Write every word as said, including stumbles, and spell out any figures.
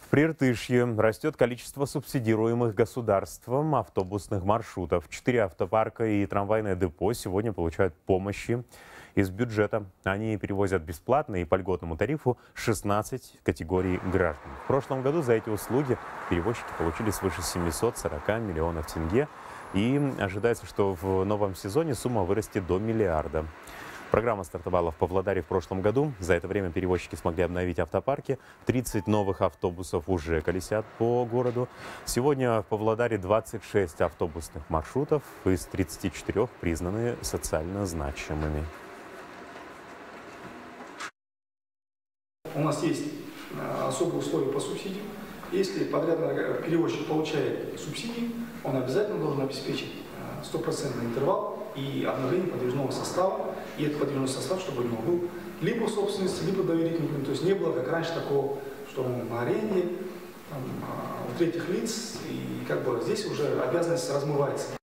В Прииртышье растет количество субсидируемых государством автобусных маршрутов. Четыре автопарка и трамвайное депо сегодня получают помощи из бюджета. Они перевозят бесплатно и по льготному тарифу шестнадцать категорий граждан. В прошлом году за эти услуги перевозчики получили свыше семисот сорока миллионов тенге. И ожидается, что в новом сезоне сумма вырастет до миллиарда. Программа стартовала в Павлодаре в прошлом году. За это время перевозчики смогли обновить автопарки. тридцать новых автобусов уже колесят по городу. Сегодня в Павлодаре двадцать шесть автобусных маршрутов из тридцати четырёх признаны социально значимыми. У нас есть особые условия по субсидиям. Если подрядный перевозчик получает субсидии, он обязательно должен обеспечить стопроцентный интервал и обновление подвижного состава. И этот подвижной состав, чтобы он был либо в собственности, либо доверительным. То есть не было, как раньше, такого, что он на аренде, там, у третьих лиц. И как бы здесь уже обязанность размывается.